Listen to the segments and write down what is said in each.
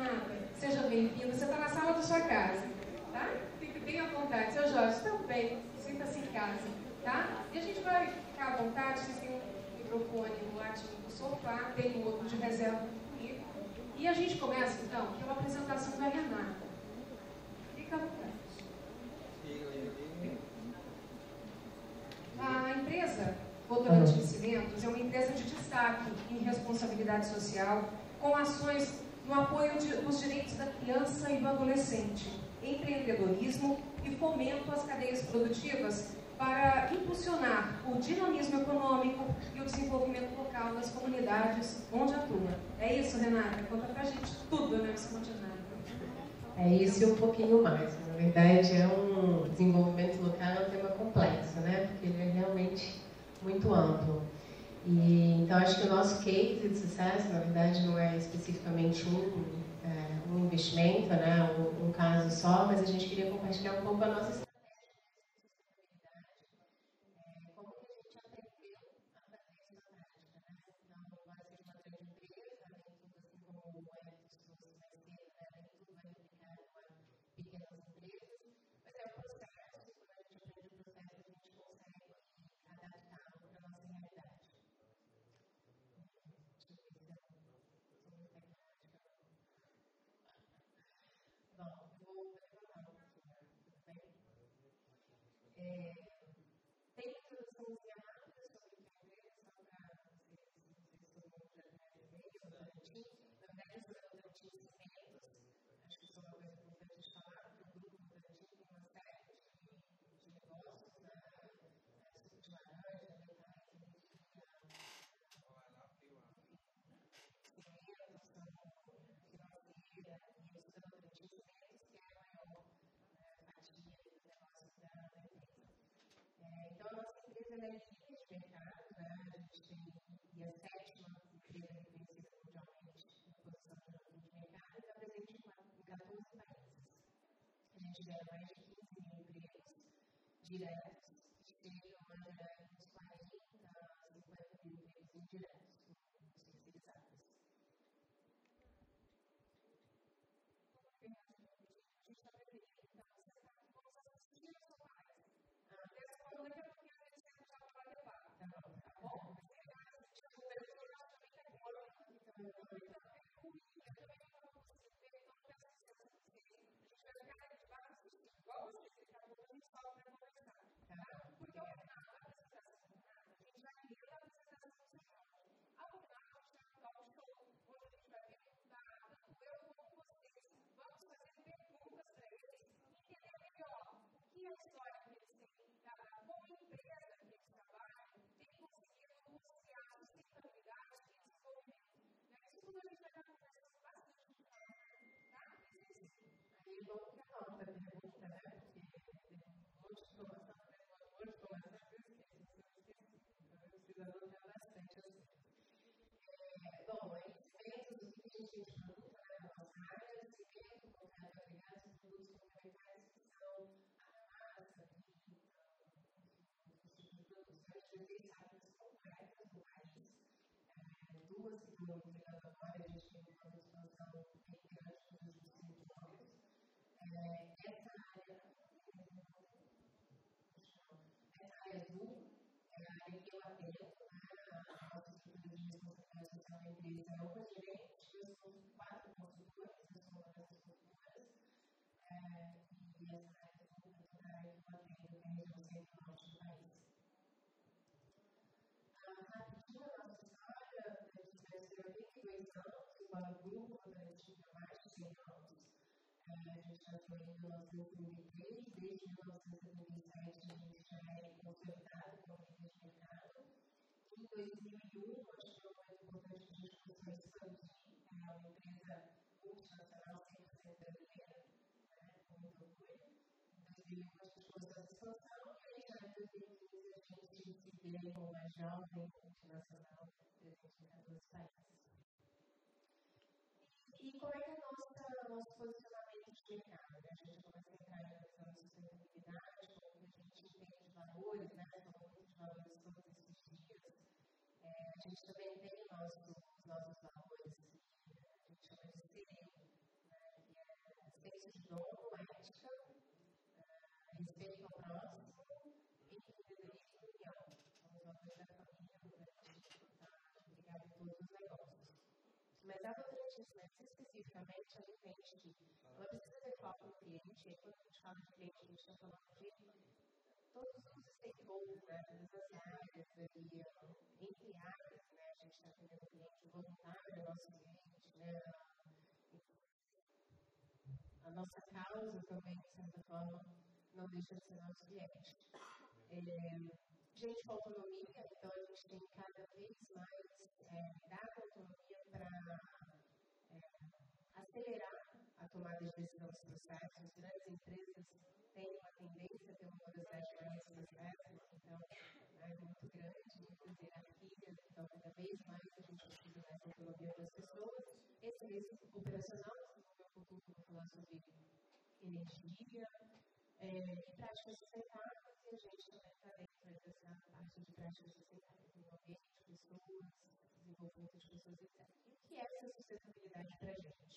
Renata, seja bem-vindo. Você está na sala da sua casa, tá? Fique bem à vontade. Seu Jorge, também, sinta-se em casa, tá? E a gente vai ficar à vontade, vocês têm um microfone no ladinho do sofá, tem um outro de reserva comigo. E a gente começa, então, pela apresentação da Renata. Fica à vontade. A empresa Votorantim Cimentos é uma empresa de destaque em responsabilidade social, com ações no apoio dos direitos da criança e do adolescente, empreendedorismo e fomento às cadeias produtivas para impulsionar o dinamismo econômico e o desenvolvimento local das comunidades onde atua. É isso, Renata? Conta pra gente tudo, né, extraordinário. É isso e um pouquinho mais. Na verdade, é um desenvolvimento local, é um tema complexo, né? Porque ele é realmente muito amplo. E, então, acho que o nosso case de sucesso, na verdade, não é especificamente um investimento, né? Um caso só, mas a gente queria compartilhar um pouco a nossa história. Então, a nossa empresa é líder de mercado, né? A gente tem a sétima empresa reconhecida mundialmente em posição de ranking de mercado e está presente em 14 países. A gente gera mais de 15 mil empregos diretos e chegam a gerar uns 40 a 50 mil empregos indiretos, terceirizados. A gente está presente, então, você sabe como as assistentes são mais. Dessa forma, daqui a pouquinho a gente vai já para debate. Tá bom? Mas tem mais assistentes, o pessoal já também está agora, que também é pública, eu também não vou conseguir ver, então presta atenção a vocês. A gente vai ficar de assistir, igual vocês, que está botando só para conversar. Tá? Porque ao final da apresentação do Renato, a gente vai ler a apresentação do Senhor. Ao final, a gente vai mudar o show, onde a gente vai perguntar, tanto eu como vocês, vamos fazer perguntas para eles e entender melhor o que é a história que eles têm, como a empresa que eles trabalham tem conseguido conciliar a sustentabilidade e desenvolvimento. Isso tudo a gente vai estar conversando bastante com o Renato, tá? Aí vamos para a nota pergunta, né? Porque tem um monte de informação, por eu esqueci. Eu preciso anotar bastante assim. Bom, aí cimentos, o que a gente tem de produto, né? A nossa área, cimento, concreto agregado, produtos complementares que são a massa e outros tipos de produtos. A gente tem áreas completas no país, duas que estão entregando agora, a gente tem uma expansão bem grande nos últimos 5 anos. Essa área azul é a área que eu atendo, a nossa estrutura de responsabilidade social da empresa é uma gerente, nós somos 4 consultores, eu sou uma dessas consultoras, e essa área azul é toda a área que eu atendo, que é a região centro-norte do país. Rapidinho a nossa história, a gente vai ser 82 anos, embora o grupo Votorantim há mais de 100 anos. A gente nasceu em 1933, desde 1977 a gente já é consolidado como líder de mercado. Em 2001, acho que é um momento importante que a gente começou a expandir, é uma empresa multinacional 100% brasileira, com muito orgulho. Em 2001 a gente começou essa expansão e aí já em 2015 a gente se vê como uma jovem multinacional presente em 14 países. E como é que é o nosso posicionamento de mercado? A gente começa a entrar na questão da sustentabilidade, como que a gente entende de valores, né? Falando muito de valores todos esses dias. A gente também tem os nossos valores, que a gente chama de sereno. Mas a Votorantim Cimentos, especificamente, ela entende que ela precisa ter foco no cliente, e quando a gente fala de cliente, a gente está falando de todos os stakeholders, né, todas as áreas ali, entre áreas, né, a gente está atendendo o cliente voluntário, o nosso cliente, né, a nossa causa também, de certa forma, não deixa de ser nosso cliente. Gente com autonomia, então a gente tem cada vez mais dado autonomia para acelerar a tomada de decisão dos processos. As grandes empresas têm uma tendência a ter uma morosidade maior nos processos, então é muito grande, muitas hierarquias, então cada vez mais a gente precisa dessa autonomia para as pessoas. Esse mesmo operacional, desenvolver um pouquinho que eu vou falar sobre energia e práticas sustentáveis, e a gente também está dentro dessa parte de práticas sustentáveis, desenvolvimento de pessoas, desenvolvimento de pessoas, etc. E o que é essa sustentabilidade para a gente?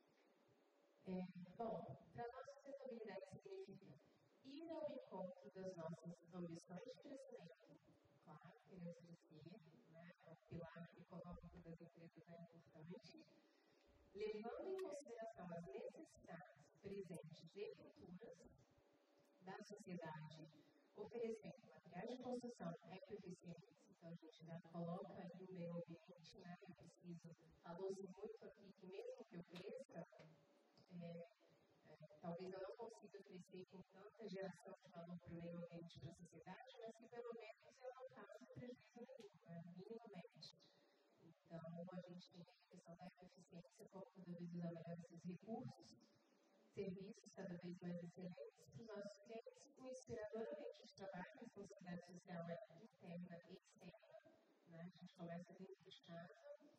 Bom, para nós, sustentabilidade significa ir ao encontro das nossas ambições de crescimento. Claro, queremos crescer, né? O pilar econômico das empresas é importante, levando em consideração as necessidades presentes e futuras da sociedade, oferecendo materiais de construção ecoeficientes. Então, a gente já coloca aí o meio ambiente, né? Eu preciso, falou-se muito aqui que mesmo que eu cresça, talvez eu não consiga crescer com tanta geração de valor para o meio ambiente para a sociedade, mas que pelo menos eu não cause prejuízo nenhum, né? Minimamente. Então, a gente tem a questão da ecoeficiência, como cada vez usar melhor esses recursos, serviços cada vez mais excelentes para os nossos clientes, o inspirador ambiente de trabalho, a responsabilidade social é interna e externa, né? A gente começa dentro de casa,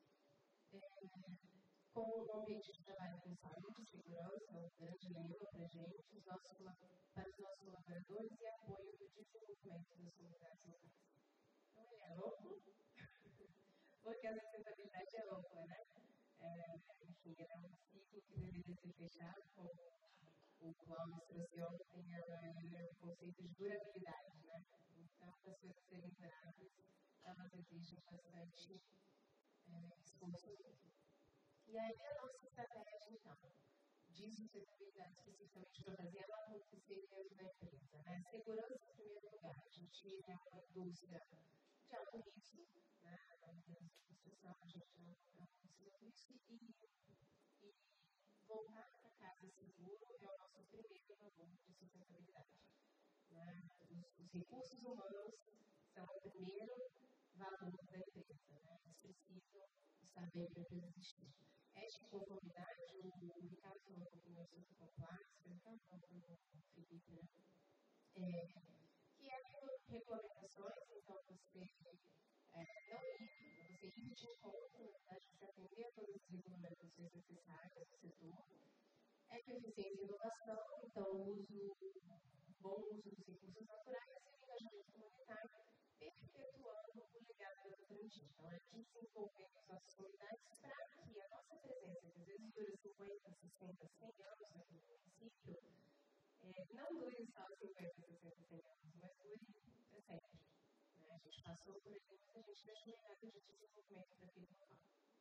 com um ambiente de trabalho com saúde, segurança, um grande lema para a gente, para os nossos colaboradores e apoio do desenvolvimento das comunidades locais. Então, ele é amplo, porque a sustentabilidade é ampla, né? Enfim, ele é um ciclo que deveria ser fechado, como o Cláudio trouxe ontem, o conceito de durabilidade, né? Então, para as coisas serem duráveis, elas exigem bastante esforço. E aí, a nossa estratégia, então, de sustentabilidade, especificamente para fazer ela acontecer dentro da empresa, né? Segurança, em primeiro lugar. A gente é uma indústria de alto risco, né? Na empresa de construção, a gente é uma indústria de risco e voltar para casa seguro é o nosso primeiro valor de sustentabilidade. Né? Os recursos humanos são o primeiro valor da empresa. Né? Eles precisam estar bem para a empresa existir. Ética e conformidade, o Ricardo falou um pouquinho sobre compliance, então, o Felipe, né? Que é regulamentações, então você você ir de encontro, na verdade, você atender a todas as regulamentações necessárias do setor. Ecoeficiência e inovação, então bom uso dos recursos naturais e o engajamento comunitário, perpetuando o legado da Votorantim. Então, é desenvolver as nossas comunidades para que a nossa presença, que às vezes dura 50, 60, 100 anos aqui no município, não dure só 50, 60, 100 anos, mas dure para sempre. Né? A gente passou por ali, mas a gente deixa um legado de desenvolvimento para aquele local.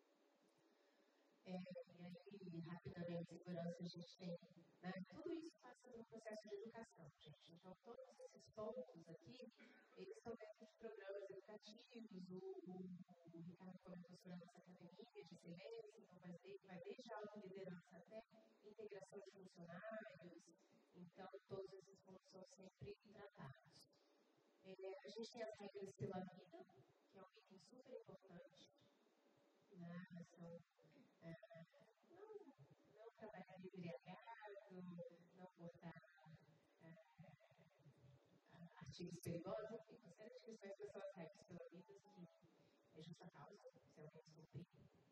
E aí, rapidamente, segurança, a gente tem, né? Tudo isso passa por um processo de educação, gente. Então, todos esses pontos aqui, eles estão dentro de programas educativos, o Ricardo comentou sobre a nossa academia de excelência, então vai desde a autoliderança até integração de funcionários, então todos esses pontos são sempre tratados. A gente tem as regras pela vida, que é um item super importante, né? São não trabalhar embriagado, não portar artigos perigosos, enfim, uma série de questões que são as regras pela vida que é justa causa, se alguém descumprir.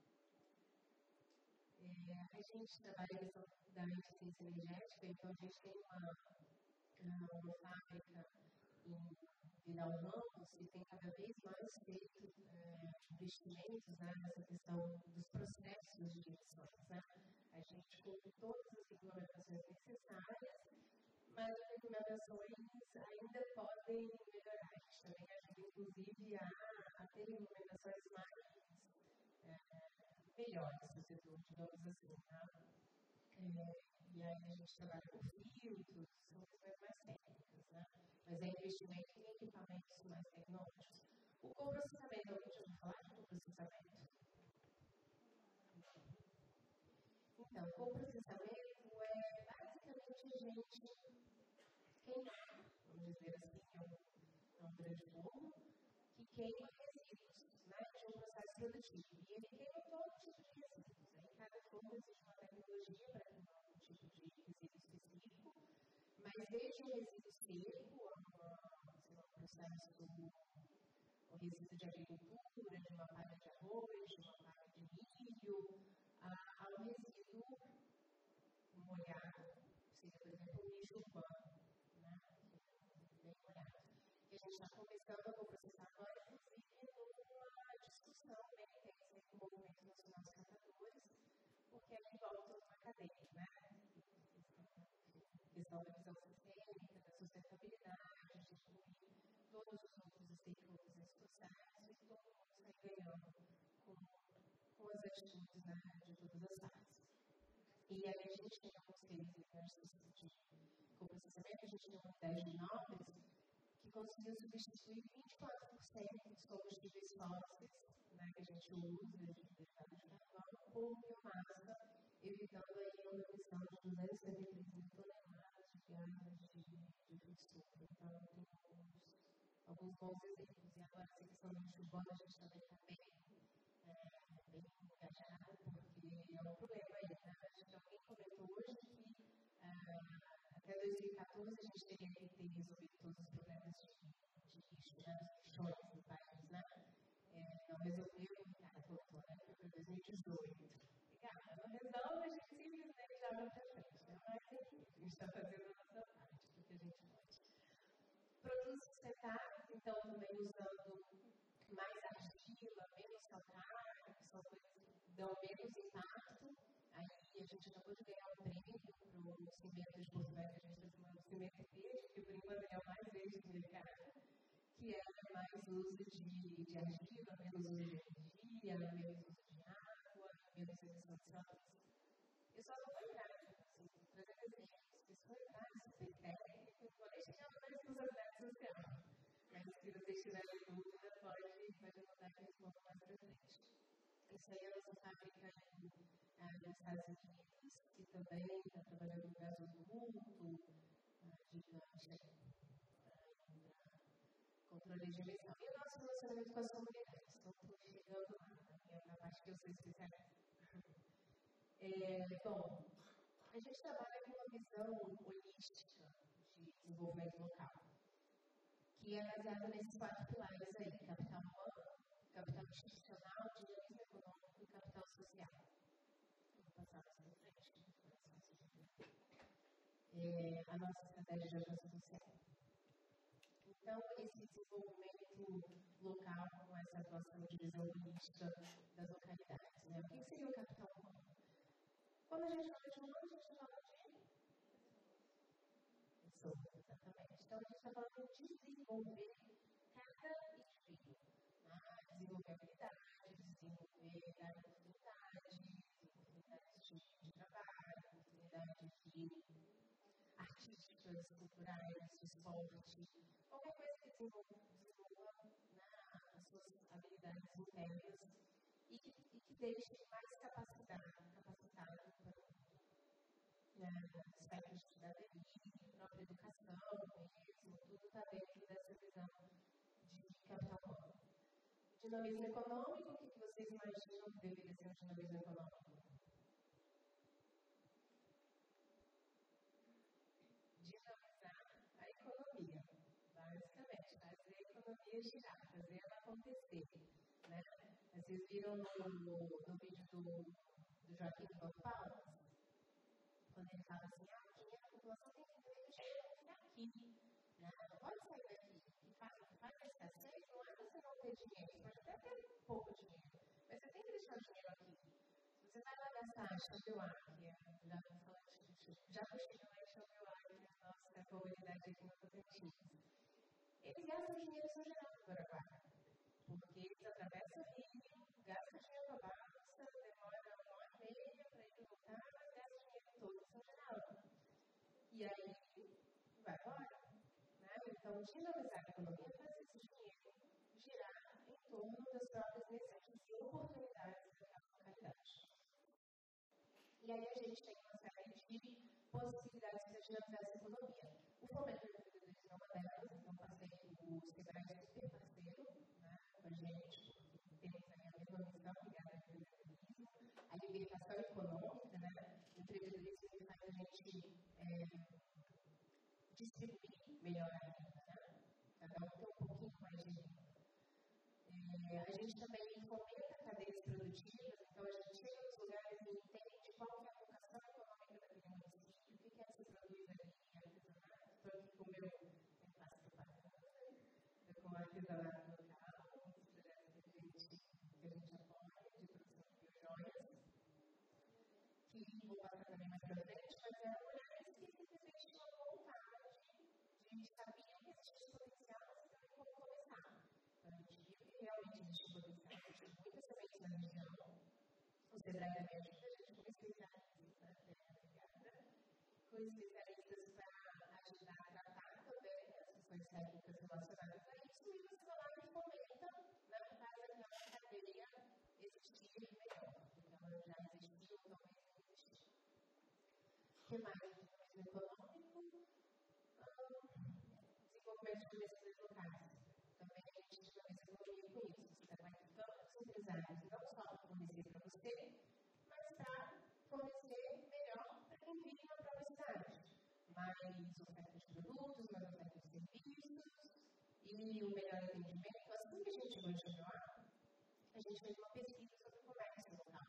A gente trabalha a questão da eficiência energética, então a gente tem uma fábrica em Vidal Ramos que tem cada vez mais feito investimentos, né, nessa questão dos processos de emissões. Né? A gente cumpre todas as regulamentações necessárias, mas as recomendações ainda podem melhorar. A gente também ajuda, inclusive, a ter regulamentações melhor esse setor, digamos assim, tá? E aí a gente trabalha com filtros, são questões mais técnicas, né? Mas é investimento em equipamentos mais tecnológicos. O coprocessamento, alguém já ouviu falar de coprocessamento? Então, o coprocessamento é basicamente a gente queimar, vamos dizer assim, é um grande fogo, que queima resíduos, né, de um processo produtivo. E ele queima todo tipo de resíduos. Em cada fogo existe uma tecnologia para queimar um tipo de resíduo específico, mas desde um resíduo seco, um processo, um resíduo de agricultura, de uma palha de arroz, de uma palha de milho, a um resíduo molhado, seria, por exemplo, um lixo urbano, né, bem molhado. Que a gente está começando a coprocessar agora, inclusive, numa discussão bem intensa com o Movimento Nacional dos Catadores, porque aqui volta uma cadeia, né? Questão da visão sistêmica, da sustentabilidade, de incluir todos os outros stakeholders nesse processo e todo mundo sai ganhando com as atitudes, né, de todas as partes. E aí a gente tem alguns cases diversos de coprocessamento, a gente tem uma ideia de Nóbrega que conseguiu substituir 24% dos combustíveis fósseis, né, que a gente usa, de derivado de carbono, por biomassa, evitando aí uma emissão de 273 mil toneladas de gases de estufa. Então, tem alguns bons exemplos. E agora, essa questão do lixo urbano, a gente também está bem engajado, porque é um problema aí, né? Acho que alguém comentou hoje que até 2014 a gente teria que ter resolvido todos os problemas de lixo, né, dos lixões do país, né? Não resolveu, voltou, né? Foi para 2018. Obrigada. Não resolve, a gente simplesmente joga para frente, né? Mas enfim, a gente está fazendo a nossa parte, porque a gente pode. Produtos sustentáveis, então, também usando mais argila, menos calcário, que são coisas que dão menos impacto. Aí a gente acabou de ganhar um prêmio para o cimento de Porto Velho, a gente está chamando de cimento verde, que por enquanto é o mais verde do mercado, que é mais uso de argila, menos uso de energia, menos uso de água, menos emissão de CO2. Eu só não vou entrar, assim, trazendo exemplos, que se for entrar, super técnico, eu vou nem chegar na responsabilidade social. Mas se vocês tiverem dúvida, pode anotar que eu respondo mais para frente. Isso aí é a nossa fábrica nos Estados Unidos, que também está trabalhando no gasoduto, gigante, controle de emissão. E o nosso relacionamento com as comunidades. Então, estou chegando lá, na parte que eu sou especialista. Bom, a gente trabalha com uma visão holística de desenvolvimento local, que é baseada nesses 4 pilares aí: capital humano, capital institucional, dinamismo econômico e capital social. Vou passar mais para frente, a nossa estratégia de avanço social. Então, esse desenvolvimento local, com essa atuação de visão holística das localidades, né? O que seria o capital humano? Quando a gente fala de humano, a gente está falando de pessoas, exatamente. Então, a gente está falando de desenvolver cada indivíduo, né? Desenvolver habilidades, desenvolver oportunidades de trabalho, oportunidades artísticas, culturais, de esporte, qualquer coisa que desenvolva, né, as suas habilidades internas e que deixe mais capacitado para aspectos de cidadania, própria educação mesmo, tudo está dentro dessa visão de capital humano. Dinamismo econômico, o que vocês imaginam que deveria ser um dinamismo econômico? Dinamizar a economia, basicamente, fazer a economia girar, fazer ela acontecer, né? Vocês viram no vídeo do Joaquim Paulo, quando ele fala assim, o dinheiro da população tem que investir aqui, né? Não pode sair daqui. O que faz a escassez não é você não ter dinheiro, você pode até ter pouco dinheiro, mas você tem que deixar o dinheiro aqui. Se você vai lá gastar em Chapeuá, que já puxei lá em Chapeuá, que é a nossa comunidade aqui no Tocantins, eles gastam dinheiro em São Geraldo do Paraguai, porque eles atravessam o rio, gastam dinheiro para baixo, demora Então, dinamizar a economia é fazer esse dinheiro girar em torno das próprias necessidades e oportunidades daquela localidade. E aí a gente tem uma série de possibilidades para dinamizar essa economia. O fomento do empreendedorismo é uma delas, então passei o Sebrae é super parceiro, né, com a gente, porque temos aí a mesma visão ligada ao empreendedorismo, a libertação econômica, né, o empreendedorismo que faz a gente distribuir melhor a renda, né, cada um tem um pouquinho mais de renda. A gente também fomenta cadeias produtivas, então a gente chega nos lugares e entende qual é a vocação econômica daquele município, o que é que se produz ali em artesanato. Estou aqui com o meu, eu faço propaganda, com o artesanato local, muitos projetos que a gente apoia, de produção de biojoias, que vou passar também mais para frente, mas eram mulheres que simplesmente tinham vontade de saber que existia potencial, mas também como começar. A gente viu que realmente existe potencial, a gente tem muitas sementes na região. O Sebrae também ajuda a gente com especialistas, obrigada, com especialistas para ajudar a tratar também as questões técnicas relacionadas a isso, e você vai lá e fomenta, né, faz aquela cadeia existir melhor, porque ela já existiu, talvez não existir. O que mais? O desenvolvimento econômico, desenvolvimento de investimentos locais. Também a gente dinamiza a economia com isso. Você está qualificando os empresários não só para fornecer para você, mas para fornecer melhor para quem vive na própria cidade. Mais oferta de produtos, mais oferta de serviços e o melhor atendimento. Assim que a gente chegou em Janoá, a gente fez uma pesquisa sobre o comércio local.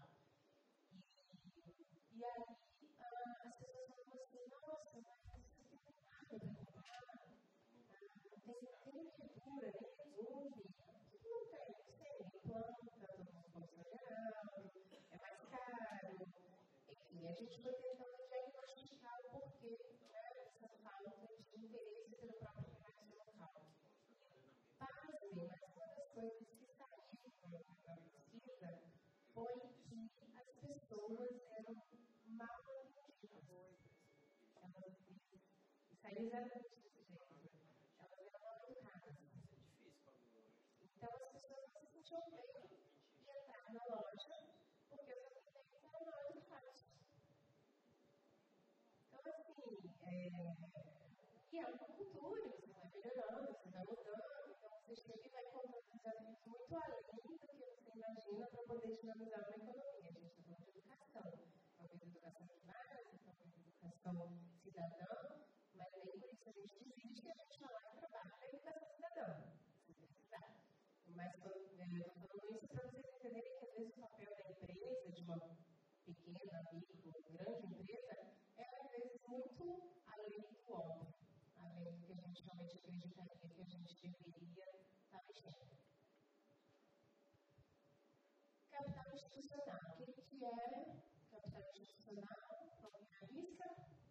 E aí as pessoas falavam assim, nossa, mas isso aqui não tem nada para comprar. Tem arquitetura, nem resume. O que não tem? Não sei, planta, todo mundo funciona geral, é mais caro. Enfim, a gente foi tentando diagnosticar o porquê, né, dessa falta de interesse pelo próprio comércio local. Pasmem, mas uma das coisas que saíram na pesquisa foi que as pessoas eram mal atendidas. Saiu exatamente desse jeito. Elas eram mal educadas. Então as pessoas não se sentiam bem em entrar na loja porque os atendentes eram mal educados. Então, assim, e é uma cultura, você vai melhorando, você vai mudando, então você chega e vai encontrando desafios muito além do que você imagina para poder dinamizar uma economia. A gente está falando de educação, talvez educação de base, talvez educação cidadã, mas nem por isso a gente desiste, a gente vai lá e trabalha a educação cidadã, se precisar. Mas eu estou falando isso para vocês entenderem que às vezes o papel da empresa, de uma pequena, micro, grande empresa, é às vezes muito além do óbvio, além do que a gente realmente acreditaria que a gente deveria estar mexendo. Capital institucional. O que é capital institucional? Alguém arrisca?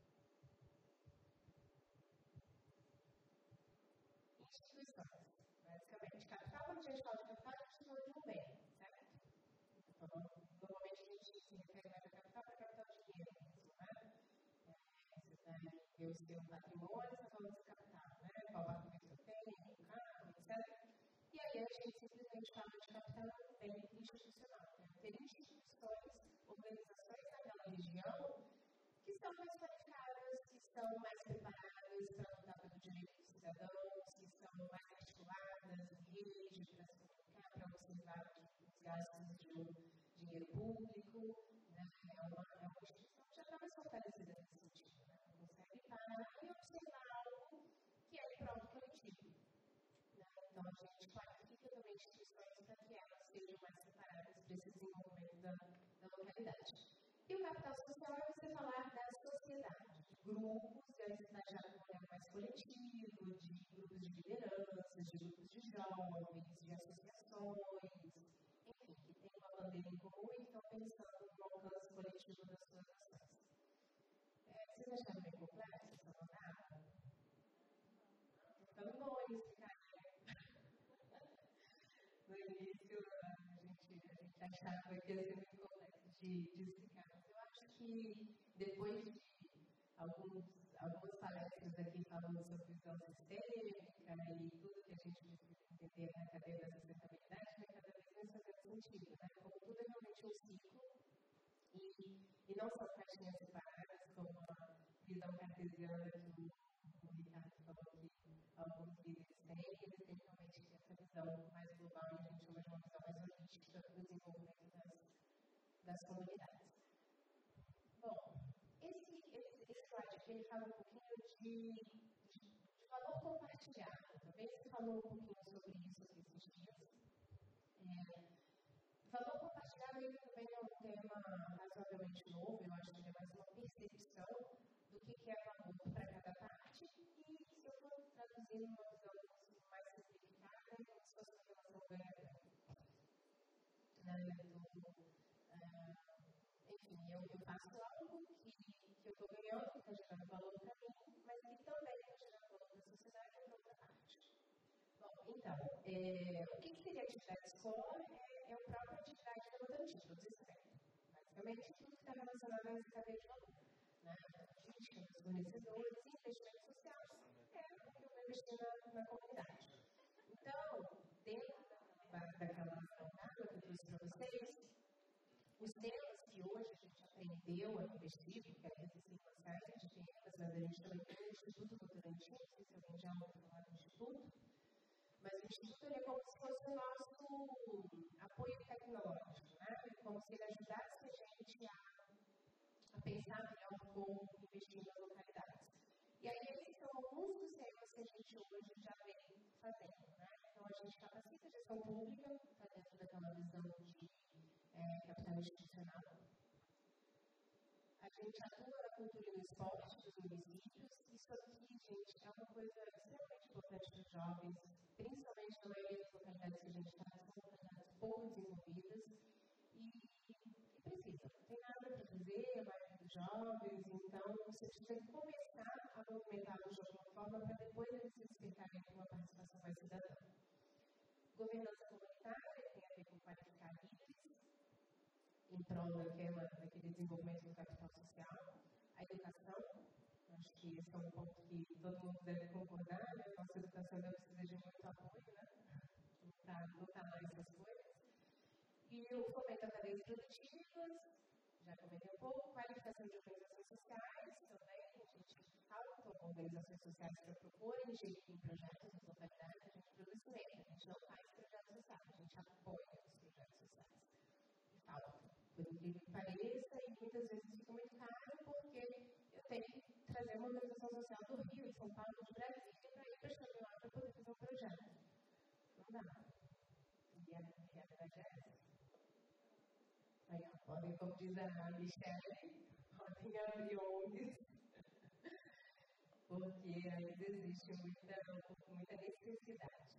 Instituições. Basicamente, capital, quando a gente fala de capital, a gente fala de um bem, certo? Então, normalmente a gente se refere mais a capital para capital de dinheiro mesmo, né? Você vai ver o seu patrimônio, você fala de capital, né? Qual patrimônio você tem, o carro, etc. E aí a gente simplesmente fala de capital bem institucional. Tem instituições, organizações naquela região que são mais qualificadas, que estão mais preparadas para lutar pelo direito dos cidadãos, que são mais articuladas em rede para se comunicar, para observar os gastos de dinheiro público. Né? É uma instituição que já está mais fortalecida nesse sentido. Né? Consegue parar e observar algo que é em prol do coletivo. Né? Então, a gente qualifica também instituições para que elas sejam mais preparadas para esse desenvolvimento da localidade. E o capital social é você falar da sociedade, de grupos, e aí você está já com um olhar mais coletivo, de grupos de lideranças, de grupos de jovens, de associações, enfim, que tem uma bandeira em comum e estão pensando no alcance coletivo das suas ações. Vocês acharam bem complexo essa rodada? Estou ficando bom em explicar, né? No início, a gente achava que ia ser muito complexo de explicar. Mas eu acho que depois de algumas palestras aqui falando sobre visão sistêmica, e não são caixinhas separadas, como a visão cartesiana que o Ricardo falou que alguns líderes têm, eles têm realmente essa visão mais global e a gente chama de uma visão mais holística do desenvolvimento das comunidades. Bom, esse slide aqui ele fala um pouquinho de valor compartilhado. Também se falou um pouquinho sobre isso esses dias. Valor compartilhado ele também é um tema razoavelmente novo, eu acho que ele é mais uma percepção do que é valor para cada parte. E se eu for traduzir numa visão mais simplificada, é como se fosse uma relação ganha-ganha. Enfim, eu faço algo que eu estou ganhando, que está gerando valor para mim, mas que também está gerando valor para a sociedade e para outra parte. Bom, então, o que seria atividade escola? É a própria atividade demandante, todos esses aspectos. Basicamente, tudo que está relacionado a essa cadeia de valor. Logística, dos fornecedores, investimentos sociais, é o que eu vou investir na comunidade. Então, dentro daquela visão que eu trouxe para vocês, os temas que hoje a gente aprendeu a investir, porque existem uma série de temas, mas a gente também tem o Instituto Votorantim, não sei se alguém já ouviu falar do Instituto, mas o Instituto é como se fosse o nosso apoio tecnológico, como se ele ajudasse a gente a pensar melhor como investir nas localidades. E aí, esses são alguns dos temas que a gente hoje já vem fazendo. Então, a gente capacita a gestão pública, está dentro daquela visão de capital institucional. A gente atua na cultura e no esporte dos municípios. Isso aqui, gente, é uma coisa extremamente importante para os jovens, principalmente na maioria das localidades que a gente está, são localidades pouco desenvolvidas e precisam. Não tem nada para fazer, a maioria dos jovens, então você precisa começar a movimentá-los de alguma forma para depois eles se despertarem com uma participação mais cidadã. Governança comunitária tem a ver com qualificar líderes, em prol daquele desenvolvimento do capital social, a educação, acho que esse é um ponto que todo mundo deve concordar, nossa educação ainda precisa de muito apoio, não está lá essas coisas. E o fomento a cadeias produtivas, já comentei um pouco, qualificação de organizações sociais, também a gente fala com organizações sociais para proporem em projetos nas localidades, a gente produz mesmo, a gente não faz projetos sociais, a gente apoia os projetos sociais. Falta, por incrível que pareça, e muitas vezes fica muito caro porque eu tenho que trazer uma organização social do Rio, de São Paulo, de Brasília, para ir para Xangri lá para poder fazer um projeto. Não dá. E a verdade é essa. Aí, podem, como diz a Michelle, podem abrir ONGs, porque ainda existe muita necessidade,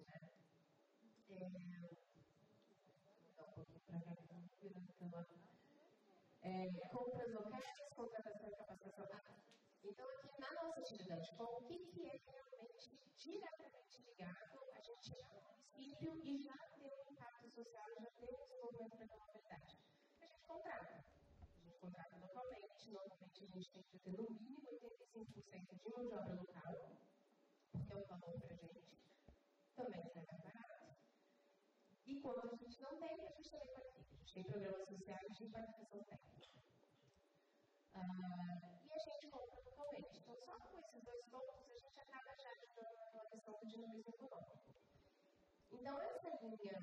compras locais, contratação e capacitação. Então, aqui na nossa atividade, o que é realmente diretamente ligado a gente chegar no município e já ter um impacto social, já ter um desenvolvimento daquela localidade? A gente contrata. A gente contrata localmente, normalmente a gente tem que ter no mínimo 85% de mão de obra local, porque é um valor para a gente, também sai mais barato. E quando a gente não tem, a gente também qualifica. A gente tem programas sociais de qualificação técnica. E a gente compra localmente. Então, só com esses dois pontos, a gente acaba já ajudando naquela questão do dinamismo econômico. Então, essa linha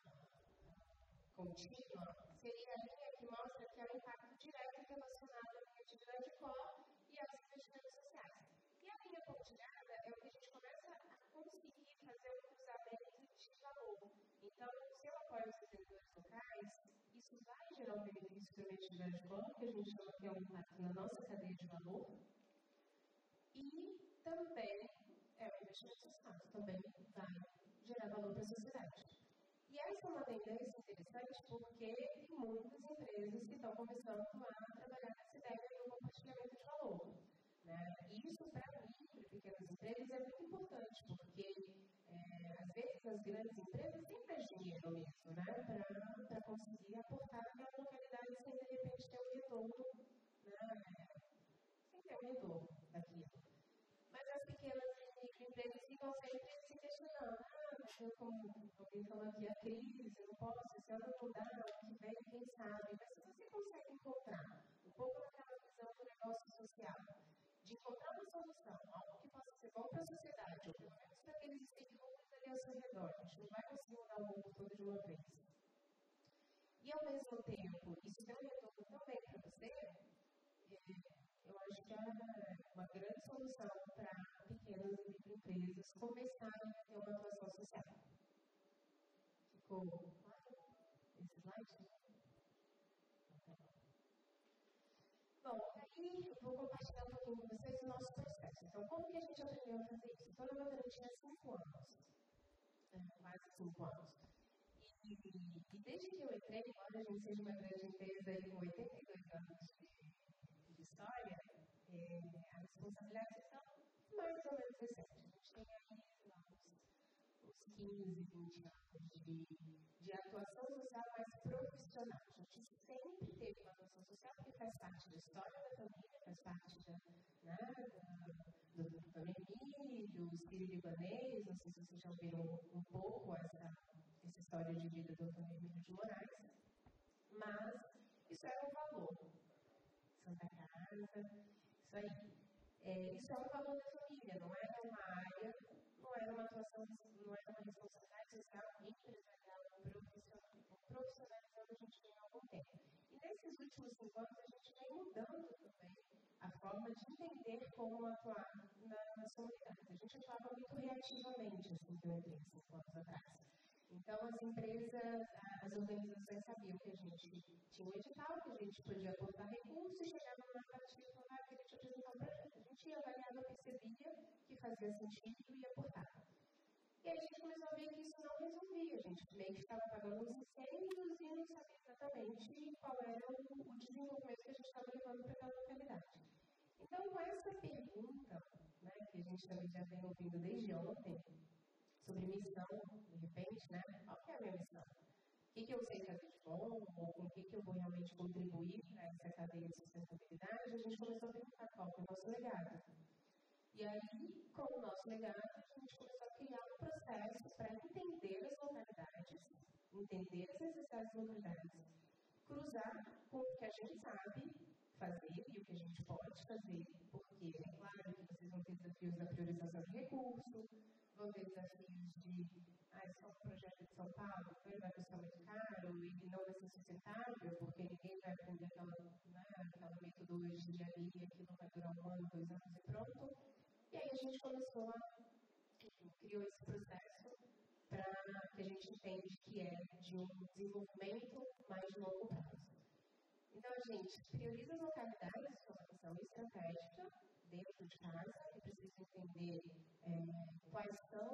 contínua seria a linha que mostra que é um impacto direto relacionado à minha atividade core e aos investimentos sociais. E a linha pontilhada é o que a gente começa a conseguir fazer um cruzamento de valor. Então, se eu apoio os empreendedores locais, isso vai gerar um benefício para a minha atividade core, que a gente chama que é um impacto na nossa cadeia de valor, e também o investimento social, também vai gerar valor para a sociedade. E essa é uma tendência interessante porque tem muitas empresas que estão começando a trabalhar nessa ideia do compartilhamento de valor. E isso, para mim, para pequenas empresas, é muito importante, porque às vezes as grandes empresas têm mais dinheiro mesmo, para conseguir aportar naquela localidade sem de repente ter um retorno, sem ter um retorno daquilo. Mas as pequenas empresas ficam sempre se questionando, como alguém falou aqui, a crise, eu não posso, esse ano não dá, ano que vem, quem sabe. Mas se você consegue encontrar um pouco da ao redor, a gente não vai conseguir mudar o mundo todo de uma vez. E, ao mesmo tempo, isso tem um retorno também para você, eu acho que é uma grande solução para pequenas e microempresas começarem a ter uma atuação social. Ficou claro esse slide? Bom, aí eu vou compartilhar um pouquinho com vocês o nosso processo. Então, como que a gente aprendeu a fazer isso? Então, eu tinha 5 anos, quase 5 anos. E desde que eu entrei, embora a gente seja uma grande empresa aí com 82 anos de história, as responsabilidades são mais ou menos recentes. A gente tem aí uns 15, 20 anos de atuação social mais profissional. A gente sempre teve uma atuação social porque faz parte da história da família, faz parte do Emílio, do Sírio-Libanês, não sei se vocês já ouviram um pouco essa história de vida do Emílio de Moraes, mas isso era um valor. Santa Casa, isso aí. Isso é um valor da família, não era uma área, não era uma atuação, não era uma responsabilidade social empresarial profissional. Então, profissionalizando a gente tem algum tempo. E nesses últimos 5 anos a gente vem mudando também a forma de entender como atuar nas comunidades. A gente atuava muito reativamente, assim, que eu entrei 5 anos atrás. Então, as empresas, as organizações sabiam que a gente tinha um edital, que a gente podia aportar recursos e chegava no narrativo e falava que a gente apresentar um projeto. A gente ia avaliar, percebia que fazia sentido e aportava. E aí a gente começou a ver que isso não resolvia. A gente meio que estava pagando os incêndios e não sabia exatamente qual era o desenvolvimento que a gente estava levando para aquela localidade. Então, com essa pergunta, que a gente também já vem ouvindo desde ontem, sobre missão, de repente, qual que é a minha missão? O que eu sei fazer de bom, ou com o que eu vou realmente contribuir para essa cadeia de sustentabilidade, a gente começou a perguntar qual é o nosso legado. E aí, com o nosso legado, a gente começou a criar um processo para entender as localidades, entender as necessidades das localidades, cruzar com o que a gente sabe fazer e o que a gente pode fazer, porque é claro que vocês vão ter desafios da priorização de recursos, vão ter desafios de, só um projeto de São Paulo, então ele vai custar muito caro e não vai ser sustentável, porque ninguém vai aprender aquela metodologia ali, aquilo vai durar 1 ano, 2 anos e pronto. E aí a gente começou criou esse processo para que a gente entende que é de um desenvolvimento mais de longo prazo. Então, a gente prioriza as localidades com uma visão estratégica dentro de casa, que precisa entender quais são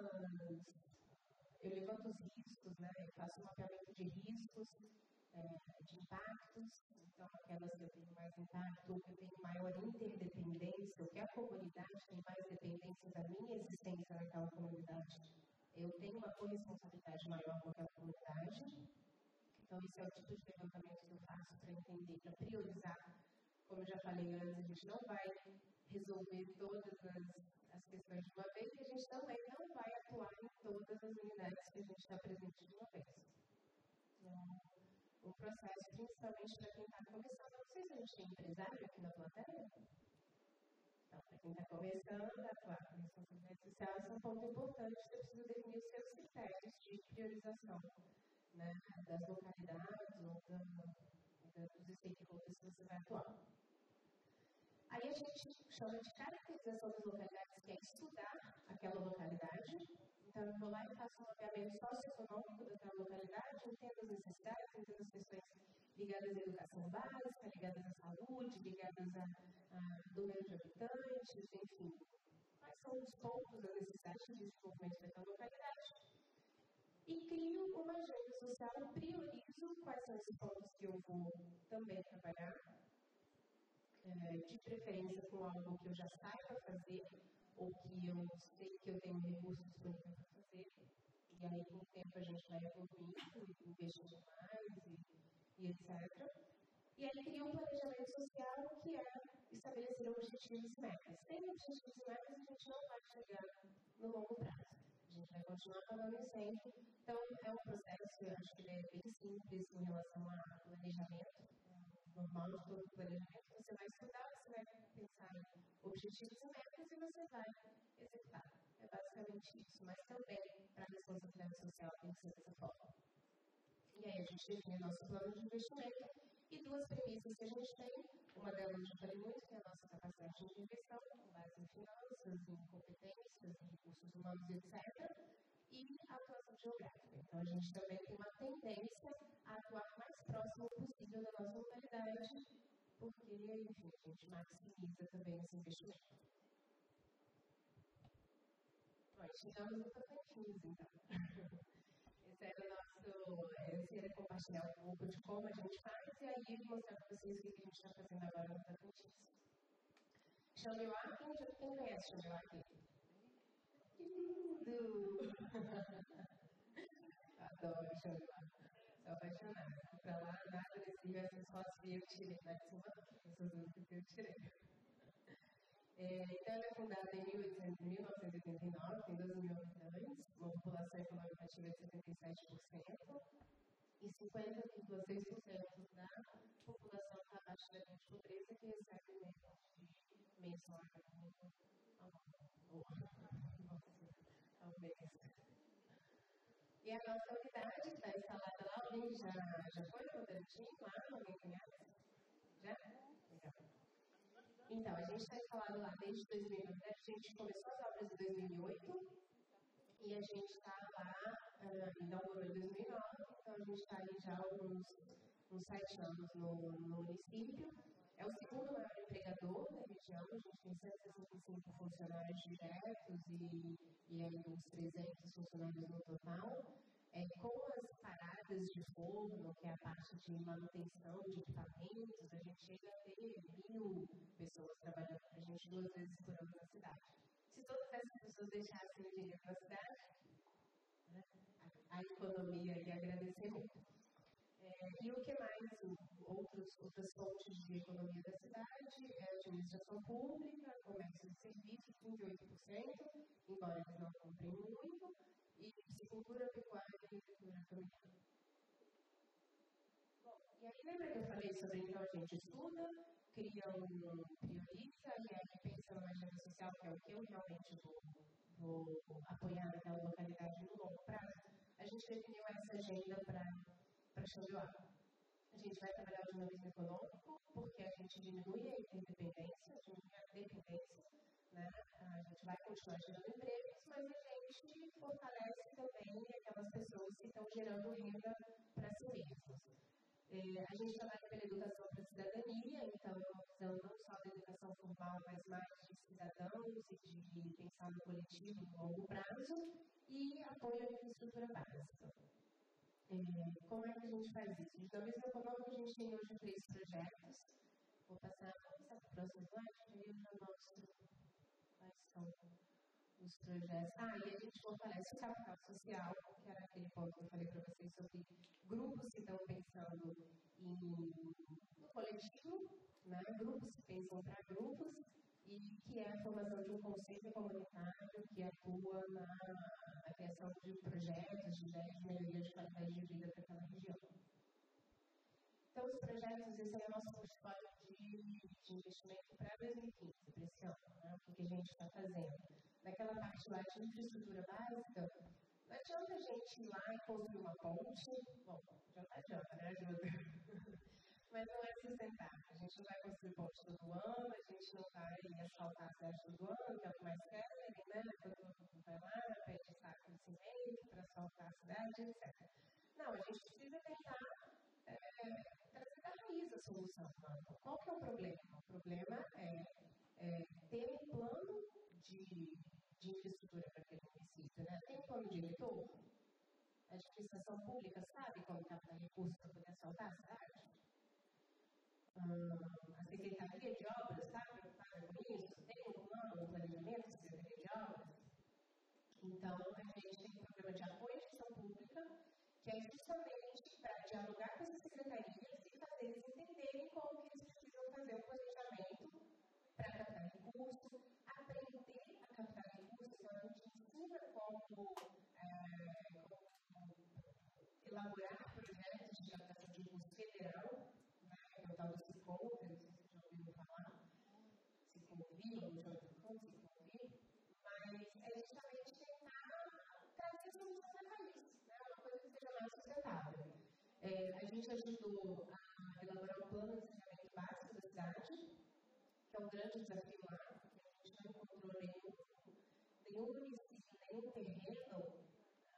eu levanto os riscos, eu faço um mapeamento de riscos, de impactos, então aquelas que eu tenho mais impacto, ou que eu tenho maior interdependência, ou que a comunidade tem mais dependência da minha existência naquela comunidade, eu tenho uma corresponsabilidade maior com aquela comunidade. Então, esse é o tipo de levantamento que eu faço para entender, para priorizar. Como eu já falei antes, a gente não vai resolver todas as questões de uma vez e a gente também não vai atuar em todas as unidades que a gente está presente de uma vez. Um processo, principalmente para quem está começando. Não sei se a gente tem empresário aqui na plateia. Então, para quem está começando a atuar com responsabilidade social, esse é um ponto importante. Você precisa definir os seus critérios de priorização das localidades ou dos stakeholders que você vai atuar. Aí a gente chama de caracterização das localidades, que é estudar aquela localidade. Então, eu vou lá e faço um mapeamento socioeconômico daquela localidade, entendo as necessidades, entendo as questões ligadas à educação básica, ligadas à saúde, ligadas ao número de habitantes, enfim. Quais são os pontos da necessidade de desenvolvimento daquela localidade? E crio uma agenda social, priorizo quais são os pontos que eu vou também trabalhar, de preferência com algo que eu já saiba fazer, ou que eu sei que eu tenho recursos disponíveis para fazer, e aí com o tempo a gente vai evoluindo, investindo mais e etc. E aí cria um planejamento social que é estabelecer objetivos e metas. Sem objetivos e metas a gente não vai chegar no longo prazo. A gente vai continuar apagando incêndio. Então, é um processo, eu acho que ele é bem simples em relação a planejamento, normal de todo o planejamento. Você vai estudar, você vai pensar em objetivos e metas e você vai executar. É é basicamente isso, mas também para a responsabilidade social tem que ser dessa forma. E aí a gente define nosso plano de investimento e duas premissas que a gente tem, uma delas eu já falei muito, que é a nossa capacidade de investigação, com base em finanças, em competências, em recursos humanos, etc., e a atuação geográfica. Então, a gente também tem uma tendência a atuar o mais próximo possível da nossa localidade, porque, enfim, a gente maximiza também esse investimento. Nós chegamos no top 15, então. Esse era o nosso. Eu queria compartilhar um pouco de como a gente faz e aí mostrar para vocês o que a gente está fazendo agora no top 15. Xambioá, quem conhece Xambioá aqui? Que lindo! Adoro Xambioá. Sou apaixonada. Para lá, nada desse Rio, essas fotos que eu tirei, né? Essas músicas que eu tirei. Então, ela é fundada em 1989, tem 12 mil habitantes, uma população econômica ativa de 77%, e 50,6% da população está abaixo da linha de pobreza, que recebe menos de meio salário ao mês. E a nossa unidade está instalada lá, alguém já foi no Votorantim lá? Alguém conhece? Já? Legal. Então, a gente está instalado lá desde 2009, a gente começou as obras em 2008 e a gente está lá, inaugurou em 2009, então a gente está aí já há uns 7 anos no município. É o segundo maior empregador da região, a gente tem 165 funcionários diretos e aí uns 300 funcionários no total. Com as paradas de forno, que é a parte de manutenção de equipamentos, a gente chega a ter 1.000 pessoas trabalhando para a gente 2 vezes por ano na cidade. Se todas essas pessoas deixassem o dinheiro na cidade, né, a economia ia agradecer muito. E o que mais? Outras fontes de economia da cidade é a administração pública, comércio e serviços, 38%, embora eles não comprem muito, e piscicultura, pecuária e agricultura familiar. Bom, e aí lembra que eu falei sobre então a gente estuda, prioriza e aí pensa numa agenda social, que é o que eu realmente vou apoiar naquela localidade no longo prazo. A gente definiu essa agenda para Xambioá. A gente vai trabalhar o dinamismo econômico, porque a gente diminui a interdependência, diminui a dependência, né? A gente vai continuar gerando empregos, mas a gente fortalece também aquelas pessoas que estão gerando renda para si mesmas. A gente trabalha pela educação para a cidadania, então é uma visão não só da educação formal, mas mais de cidadãos e de pensar no coletivo no longo prazo, e apoio à infraestrutura básica. Como é que a gente faz isso? De dinamismo econômico, a gente tem hoje 3 projetos. Vou passar para o próximo slide, e eu já mostro quais são os projetos. E a gente fortalece o capital social, que era aquele ponto que eu falei para vocês sobre grupos que estão pensando no coletivo, né? Grupos que pensam para grupos, e que é a formação de um conselho comunitário que atua na criação de projetos, de ideias de melhoria de qualidade de vida para aquela região. Então, os projetos, esse é o nosso portfólio de investimento para 2015, para esse ano, né? O que a gente está fazendo. Naquela parte lá de infraestrutura básica, não adianta a gente ir lá e construir uma ponte, bom, adianta, né? Ajuda. Mas não é sustentável. A gente não vai construir ponte todo ano, a gente não vai asfaltar a cidade todo ano, que é o que mais querem, né? Todo mundo vai lá, pede saco de cimento para asfaltar a cidade, etc. Não, a gente precisa tentar trazer da raiz a solução. Qual que é o problema? O problema é ter um plano de infraestrutura para aquele município, né? Tem um plano diretor? A administração pública sabe como captar recursos para poder asfaltar a cidade? A Secretaria de Obras está preocupada com isso? Tem um plano, um planejamento da Secretaria de Obras? Então, a gente tem um programa de apoio à gestão pública, que é justamente para dialogar com essas secretarias e fazer eles entenderem como que eles precisam fazer um planejamento para captar recursos, aprender a captar recursos. Então, a gente ensina como elaborar projetos de captação de recursos federal, né, que é o tal do Sicom, que não sei se vocês já ouviram falar, Sicomovil, já ouviram falar, Sicomovil, mas a gente também A gente ajudou a elaborar um plano de saneamento básico da cidade, que é um grande desafio lá, porque a gente não encontrou nenhum município, nenhum terreno.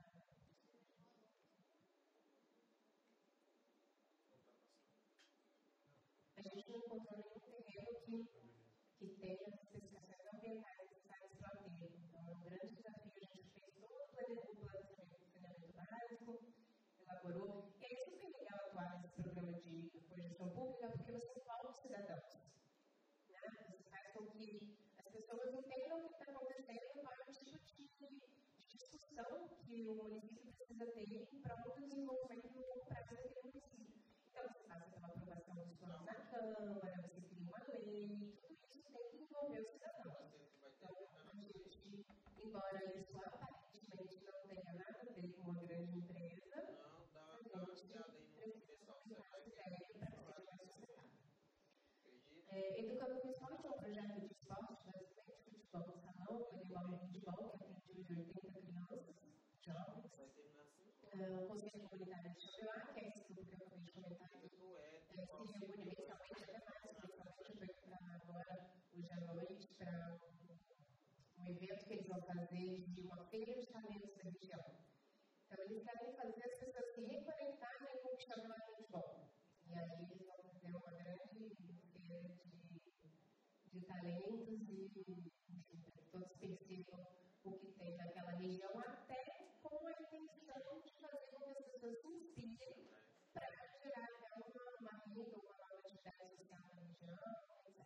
A gente não encontrou nenhum terreno que tenha as especificações ambientais necessárias para o aterro. Então, é um grande desafio. A gente fez todo o plano de saneamento básico, elaborou. E é super legal atuar nesse programa de gestão pública, porque você envolve os cidadãos. Né? Você faz com que as pessoas entendam o que está acontecendo, qual é o tipo de discussão que o município precisa ter em prol do desenvolvimento do longo prazo daquele município. Então, você passa pela aprovação dos planos na Câmara, você cria uma lei, tudo isso tem que envolver os cidadãos. Então, a gente, embora isso aparentemente não tenha nada a ver com uma grande empresa, a gente precisa aumentar essa ideia para que seja mais sustentável. Educando no Esporte é um projeto de esporte, basicamente, futebol, salão, voleibol e handebol, que atende 80 crianças, jovens. O Conselho Comunitário de Xavier, que é esse grupo que eu acabei de comentar, se reúne mensalmente, até mais, mensalmente, para agora, hoje à noite, para um evento que eles vão fazer de uma feira de talentos da região. Então, eles querem fazer as pessoas se reconectarem com o que chama de handebol. E aí, eles vão fazer uma grande feira de talentos e, enfim, para que todos percebam o que tem naquela região, até com a intenção de fazer com que as pessoas se inspirem para gerar uma renda, uma nova atividade social na região, etc.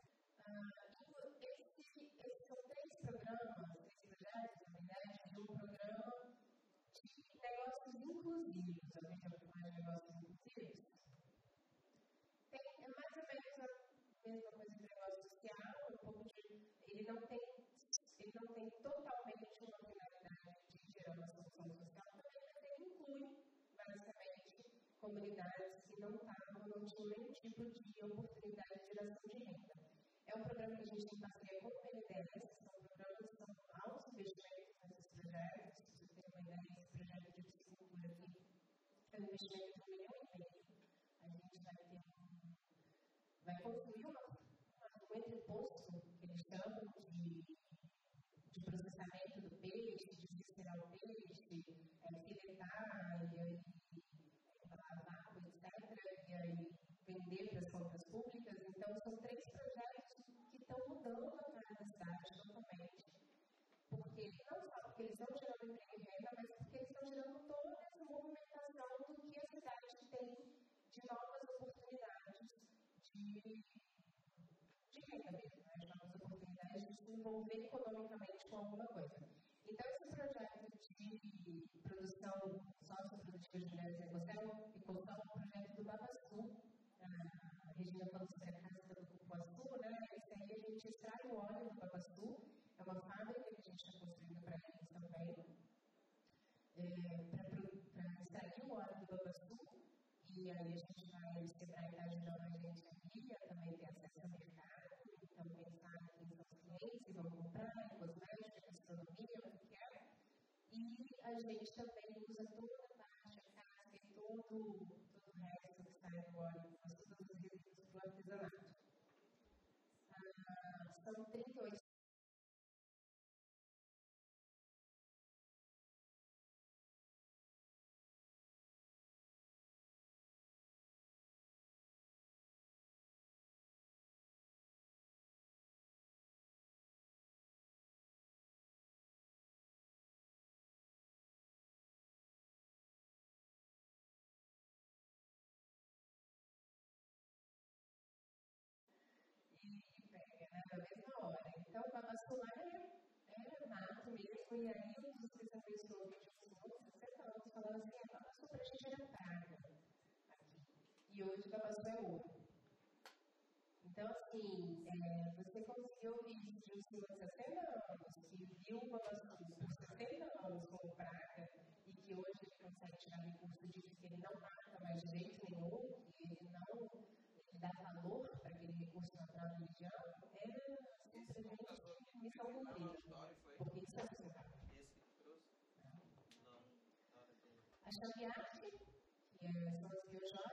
Esses são 3 programas, 3 projetos, na verdade, de um programa de negócios inclusivos. A região que faz negócios inclusivos é mais ou menos a mesma coisa de negócio social, ele não tem totalmente uma finalidade de gerar uma solução social, também, mas ele inclui, basicamente, comunidades que não tinham nenhum tipo de oportunidade de geração de renda. É um programa que a gente tem parceria com o PNDES, são programas que são altos investimentos nesses projetos. Se você tem uma ideia, esse projeto de piscicultura aqui é um investimento de R$1,5 milhão. A gente vai construir um entreposto, que eles chamam de processamento do peixe, de desfilar o peixe, filetar, lavar, etc., e aí vender para as contas públicas. Então, são 3 projetos que estão mudando a cara da cidade totalmente. Porque, não só porque eles estão gerando emprego e renda, mas porque eles estão gerando toda essa movimentação do que a cidade tem de novas oportunidades de renda mesmo, né? De novas oportunidades de se envolver economicamente com alguma coisa. Então, esse projeto de produção socioprodutiva de mulheres em ecossistema é um projeto do Babaçu, a Regina falou sobre a casca do cupuaçu, né? Esse aí a gente extrai o óleo do Babaçu, é uma fábrica que a gente está construindo para eles também, para extrair o óleo do Babaçu. E aí a gente vai separar a gente aqui, também ter acesso ao mercado, então pensar quem são os clientes que vão comprar, cosmética, gastronomia, o que é. E a gente também usa toda a parte, a casca e todo o resto que sai do óleo, faz todos os resíduos para o artesanato. São 38 e pega, né, na mesma hora. Então, o Babaçu é mato mesmo, e aí um dos desafios que eu ouvi de pessoas, 60 anos, falando assim, a Babaçu para a gente era praga aqui. E hoje o Babaçu é ouro. Então, assim, você conseguiu ouvir isso de um senhor de 60 anos, que viu o Babaçu por 60 anos como praga, e que hoje ele consegue tirar recurso disso, que ele não mata mais de jeito nenhum, que ele não dá valor para aquele recurso natural da região, simplesmente missão cumprida. Porque isso é sustentável. Esse que tu trouxe? Não. A Xavier, que são as biojoias,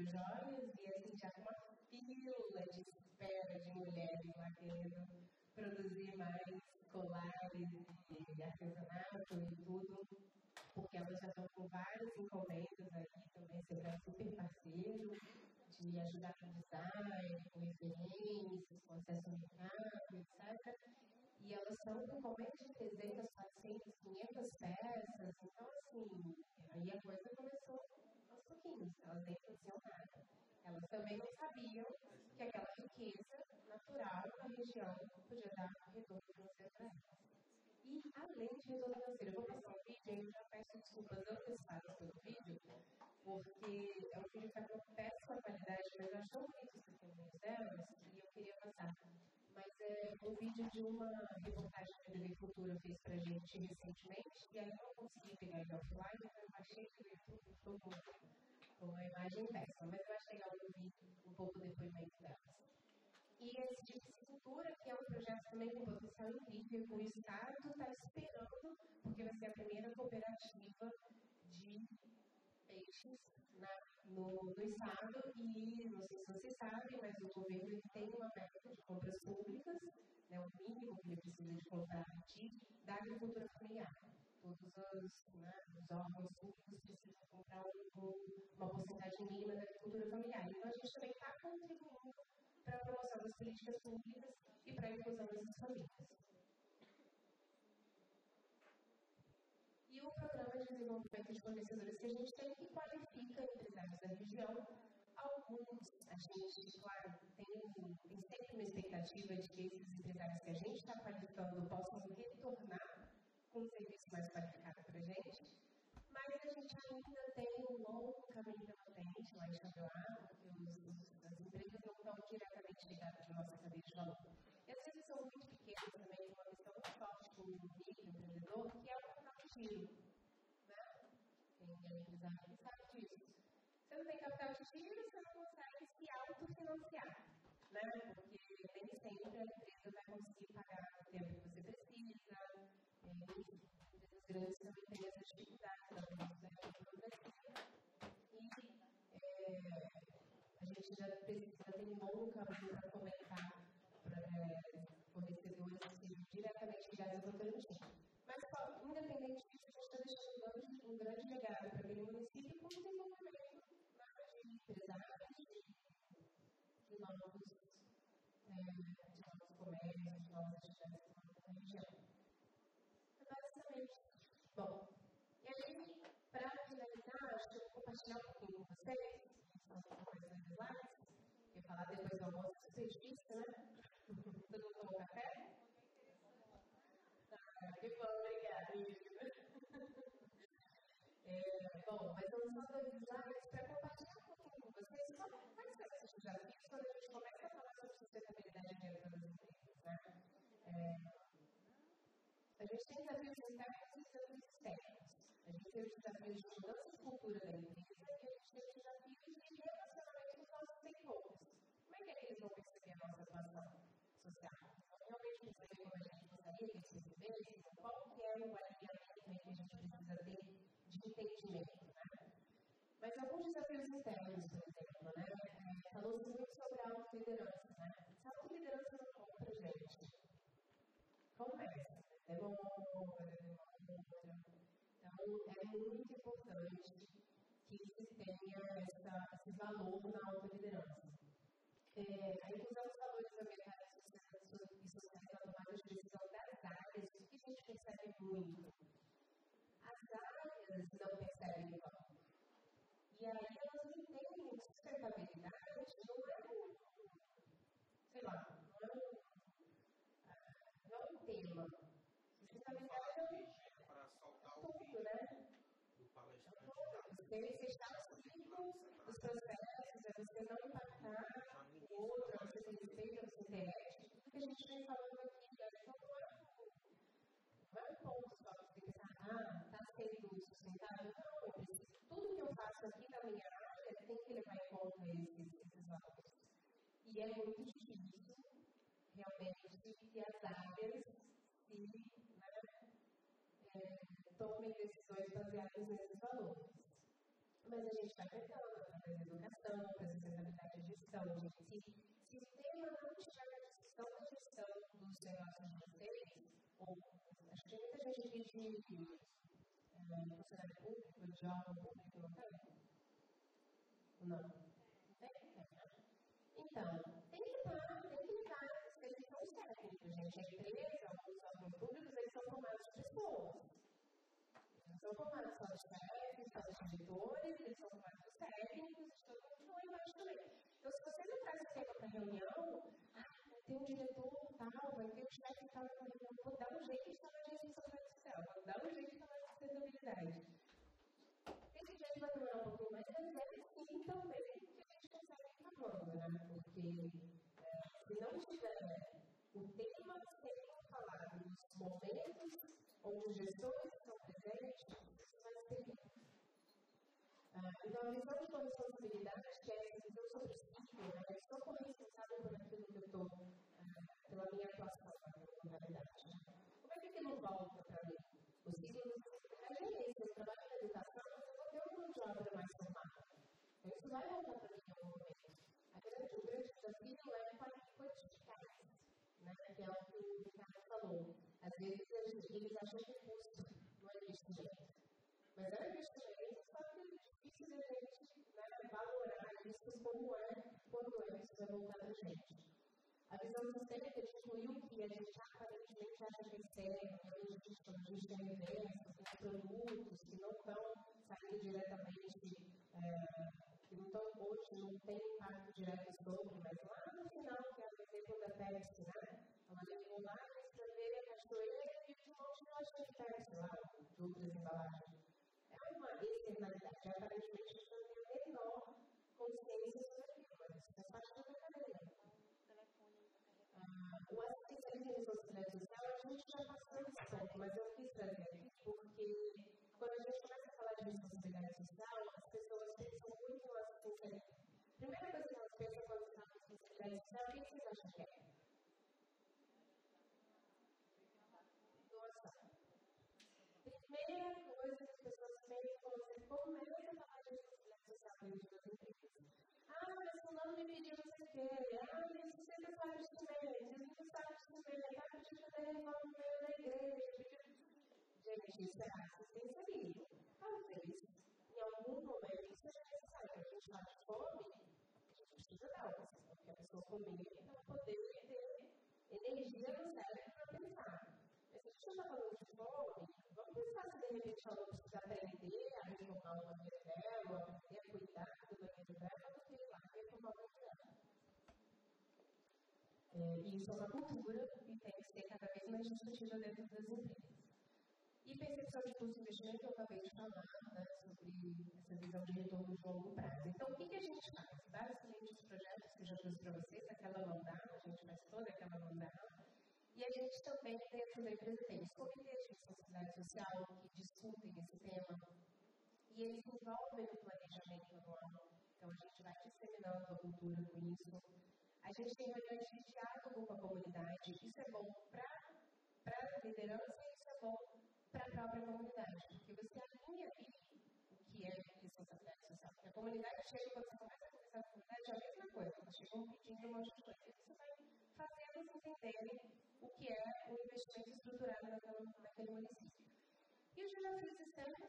das joias e assim, já com uma fila de espera de mulheres lá querendo produzir mais colares e artesanato e tudo, porque elas já estão com várias encomendas aí também, você é super parceiro de ajudar no design, com referências, com acesso ao mercado, etc. E elas estão com encomendas de 300, 400, 500 peças, então assim, aí a coisa começou aos pouquinhos, elas nem produziam nada. Elas também não sabiam que aquela riqueza natural da região podia dar um retorno financeiro para elas. E, além de retorno financeiro, eu vou passar um vídeo e eu já peço desculpas antecipadas pelo vídeo, porque é um vídeo que está com péssima qualidade, mas eu acho tão bonito os testemunhos delas e eu queria passar. Mas é um vídeo de uma reportagem que a TV Cultura fez para a gente recentemente, e aí eu não consegui pegar ele offline, então eu baixei no YouTube, estou com a imagem péssima, mas eu acho legal ouvir um pouco o depoimento delas. E esse tipo de cultura, que é um projeto também com potencial incrível, o Estado está esperando, porque vai ser a primeira cooperativa de peixes no Estado, e não sei se você sabe, mas o governo tem uma meta de compras públicas, né, o mínimo que ele precisa de comprar da agricultura familiar. Todos os órgãos públicos precisam comprar uma porcentagem mínima da agricultura familiar. Então, a gente também está contribuindo para a promoção das políticas públicas e para a inclusão dessas famílias. E o programa de desenvolvimento de fornecedores que a gente tem, que qualifica empresários da região. Alguns, a gente, claro, tem sempre uma expectativa de que esses empresários que a gente está qualificando possam retornar com um serviço mais qualificado para a gente, mas a gente ainda tem um longo caminho pela frente lá em Xavier, porque as empresas não estão diretamente ligadas à nossa cadeia de valor. E às vezes são muito pequenas também, uma questão muito forte com o microempreendedor, que é o capital de giro. Né? Tem empresário que sabe disso. Você não tem capital de giro, você não consegue se autofinanciar. Né? Porque nem sempre a empresa vai conseguir pagar o tempo que você precisa. Empresas grandes também têm essas dificuldades, a gente já tem um longo caminho para comentar para fornecedores que diretamente ligados ao Votorantim. Mas, independente disso, a gente está deixando um grande legado para aquele município com o desenvolvimento de empresários, de novos comércios, de novas atividades na região. Basicamente, bom, e aí, para finalizar, acho que eu vou compartilhar um pouquinho com vocês, são mais slides, eu ia falar depois do almoço, super difícil, né? Todo mundo tomou café? Que bom, obrigada. Bom, mas vamos só dois slides para compartilhar um pouquinho com vocês quais são esses desafios quando a gente começa a falar sobre sustentabilidade dentro das empresas, né? A gente tem desafios internos e desafios externos. A gente tem os desafios de mudança de cultura da empresa e a gente tem os desafios de relacionamento com os nossos stakeholders. Como é que eles vão perceber a nossa atuação social? Então, realmente perceber como a gente gostaria que eles percebessem, qual que é o alinhamento que a gente precisa ter de entendimento, né? Mas alguns desafios internos, por exemplo, né? Falou-se muito sobre a autoliderança, né? Essa autoliderança não conta, gente. Começa. Então, é muito importante que se tenha esse valor na autoliderança. A inclusão dos valores ambientais e sociais na tomada de decisão das áreas, o que a gente percebe muito? As áreas não percebem o valor. E aí elas entendem que sustentabilidade não é sei lá, não é um tema. Sustentabilidade é para soltar o tudo, né? do palestrante. Você está seguindo os processos, é você não impactar o outro, é você ter respeito à sua internet. Tudo que a gente vem falando aqui, não é um ponto só que você pensar, está sendo sustentável. Não, tudo que eu faço aqui na minha área tem que levar em conta esses valores. E é muito difícil, realmente, que as áreas tomem decisões baseadas nesses valores. Mas a gente está tentando, através da educação, discussão, gente. Se o tema não estiver na discussão da gestão dos negócios de vocês, ou acho que muita gente aqui de funcionário público, de órgão público, não tem? Não. Tem? Então, tem que estar, eles são os técnicos, gente. A empresa, os órgãos públicos, eles são formados de pessoas. Eles são formados só de chefes, só de diretores, eles são formados de técnicos, de todo mundo lá embaixo também. Então, se você não traz o tema para a reunião, vai ter um diretor tal, vai ter um chefe tal na reunião, vou dar um jeito de falar de responsabilidade social, vou dar um jeito de falar de sustentabilidade. Esse jeito vai demorar um pouquinho mais, mas é sim também que a gente consegue ir falando, né? Porque se não tiver o tema sendo falado nos momentos onde os gestores estão presentes, isso vai ser terrível. Então, a visão de corresponsabilidade, que é essa visão sobre o ciclo, né? Eu sou corresponsável por aquilo que eu estou, pela minha atuação na realidade. Como é que aquilo volta para mim? O ciclo é esse, eu trabalho na educação, mas eu vou ter um mundo de obra mais formado. Então, isso vai voltar para mim em algum momento. O grande desafio é quantificar, né? Que é o que o Ricardo falou. Às vezes, eles acham que o custo não é investimento. Mas é investimento, só que é difícil de a gente, né, valorar isso como é, quando isso vai voltar para a gente. A visão sistêmica incluiu que a gente aparentemente acha que é externo, quando a gente tem eventos, tem produtos que não estão saindo diretamente, que não estão hoje, não tem impacto direto sobre, mas lá no final, que é o exemplo da Pepsi, né? Ela levou lá para escrever a cachoeira e de um monte de loja de Pepsi lá, de outras embalagens. É uma externalidade, aparentemente a gente não tem a menor consciência sobre aquilo, mas isso faz parte da cadeia. O assistência de responsabilidade social, a gente já passou esse ponto, mas eu quis trazer aqui porque quando a gente começa a falar de responsabilidade social, as pessoas pensam muito na assistência. A primeira coisa que elas pensam quando falam de responsabilidade social, o que vocês acham que é? Doação. Primeira coisa que as pessoas pensam quando você começa a falar de responsabilidade social dentro das empresas. Mas fulano me pediu não sei o quê. Mas você não sabe de comer. Jesus não sabe de comer. Pediu fazer reforma no meio da igreja. Gente, isso é assistencialismo. Talvez, em algum momento, isso seja necessário. A gente está de fome, a gente precisa dar porque a pessoa comer para poder ter energia no cérebro para pensar. Mas se a gente não está falando de fome, vamos pensar se de repente ela não precisa aprender a reformar o banheiro dela, aprender a cuidar do banheiro dela, do que ir lá reformar o banheiro dela. E isso é uma cultura e tem que ser cada vez mais discutida dentro das empresas. E percepção de custo de investimento, eu acabei de falar, né, sobre essa visão de retorno de longo prazo. Então, o que a gente faz? Basicamente, os projetos que eu já trouxe para vocês, aquela mandada, a gente faz toda aquela mandada. E a gente também, dentro da empresa, tem os comitês de responsabilidade social que discutem esse tema. E eles envolvem o planejamento anual. Então, a gente vai disseminando a cultura com isso. A gente tem reuniões de diálogo com a comunidade. Isso é bom para a liderança e isso é bom para a própria comunidade, porque você alinha ali o que é responsabilidade social. Porque a comunidade chega, quando você começa a conversar com a comunidade, é a mesma coisa. Eles chegam pedindo um monte de coisa. E você vai fazendo eles entenderem o que é o investimento estruturado naquele município. E os desafios externos?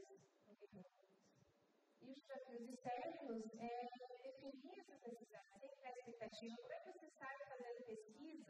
É definir essas necessidades, sem criar expectativa. Como é que você sai fazendo pesquisa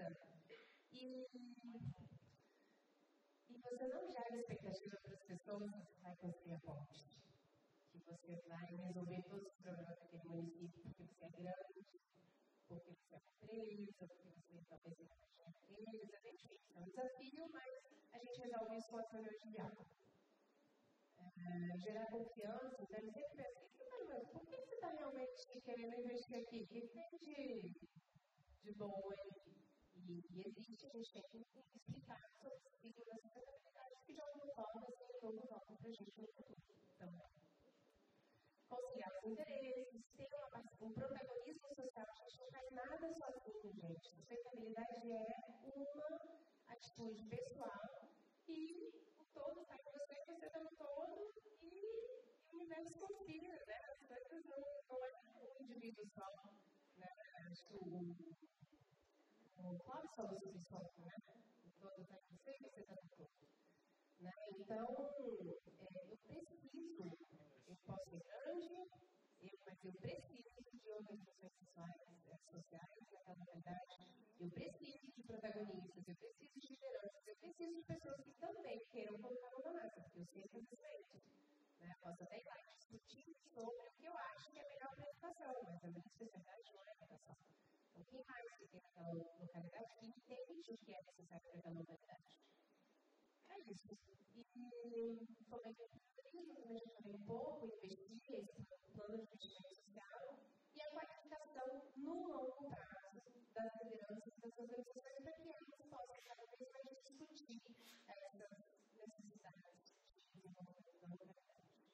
e você não gera expectativa para as pessoas que você vai construir a ponte, que você vai resolver todos os problemas daquele município porque você é grande, porque você é uma empresa, porque você talvez tenha uma empresa, enfim, é um desafio, mas a gente resolve isso com as reuniões de diálogo. Gerar confiança, então ele sempre pensa, mas por que você está realmente querendo investir aqui? O que tem de bom aí? E existe, a gente tem que explicar sobre o ciclo da sustentabilidade, que de alguma forma esse retorno volta para a gente no futuro também. Conciliar os interesses, ter um protagonismo social, a gente não faz nada sozinho, gente. Sustentabilidade é uma atitude pessoal e o todo sai de você está no todo e o universo confia, né? As coisas não é um indivíduo só. Né? A o Cláudio falou sobre isso, né? Todo está em você, você está no todo. Né? Então, eu preciso, eu posso ser grande, mas eu preciso de organizações sociais, naquela verdade, eu preciso de protagonistas, eu preciso de lideranças, eu preciso de pessoas que também queiram colocar a mão na massa, porque eu sempre respeito. Né? Posso até ir lá discutir sobre o que eu acho que é melhor para a educação, mas a minha especialidade não é a educação. Então, quem mais que tem naquela localidade, quem entende o que é necessário para aquela localidade? É isso. E também eu também um pouco, investir esse plano de investimento social e a qualificação no longo prazo das lideranças das organizações para que elas possam cada vez mais discutir essas necessidades de desenvolvimento da localidade.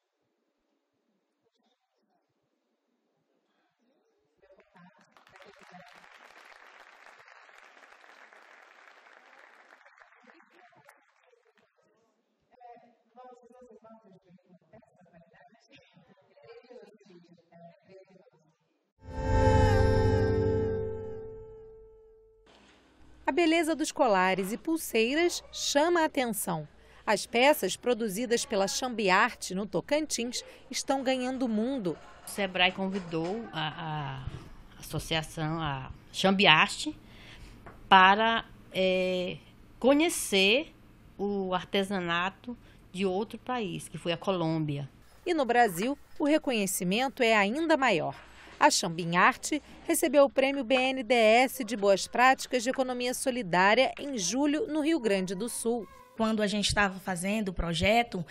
Meu contato, para quem quiser. A beleza dos colares e pulseiras chama a atenção. As peças produzidas pela Chambiarte, no Tocantins, estão ganhando mundo. O Sebrae convidou a associação, a Chambiarte, para conhecer o artesanato de outro país, que foi a Colômbia. E no Brasil, o reconhecimento é ainda maior. A Chambiarte recebeu o prêmio BNDES de Boas Práticas de Economia Solidária em julho, no Rio Grande do Sul. Quando a gente estava fazendo o projeto,